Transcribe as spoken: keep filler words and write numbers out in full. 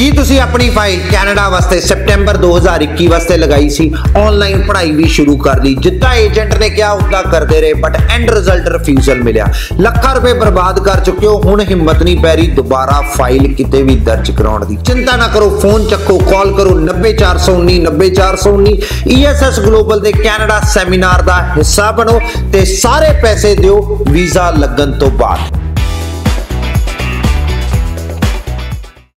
ਕੀ ਤੁਸੀਂ ਆਪਣੀ file Canada ਵਾਸਤੇ ਸਪਟੈਂਬਰ दो हज़ार इक्कीस ਵਾਸਤੇ ਲਗਾਈ ਸੀ? ਆਨਲਾਈਨ ਪੜ੍ਹਾਈ ਵੀ ਸ਼ੁਰੂ ਕਰ ਲਈ, ਜਿੱਦਾਂ ਏਜੰਟ ਨੇ ਕਿਹਾ ਉਦਾਂ ਕਰਦੇ ਰਹੇ, ਬਟ ਐਂਡ ਰਿਜ਼ਲਟ ਰਿਫਿਊਜ਼ਲ ਮਿਲਿਆ। ਲੱਖਾਂ ਰੁਪਏ ਬਰਬਾਦ ਕਰ ਚੁੱਕੇ ਹੋ, ਹੁਣ ਹਿੰਮਤ ਨਹੀਂ ਪੈ ਰਹੀ ਦੁਬਾਰਾ ਫਾਈਲ ਕਿਤੇ ਵੀ ਦਰਜ ਕਰਾਉਣ ਦੀ। ਚਿੰਤਾ ਨਾ ਕਰੋ, ਫੋਨ ਚੱਕੋ, ਕਾਲ ਕਰੋ नब्बे चार सौ उन्नीस नब्बे चार सौ उन्नीस। ई एस एस ग्लोबल ਦੇ ਕੈਨੇਡਾ ਸੈਮੀਨਾਰ ਦਾ ਹਿੱਸਾ ਬਣੋ ਤੇ ਸਾਰੇ ਪੈਸੇ ਦਿਓ ਵੀਜ਼ਾ ਲੱਗਣ ਤੋਂ ਬਾਅਦ।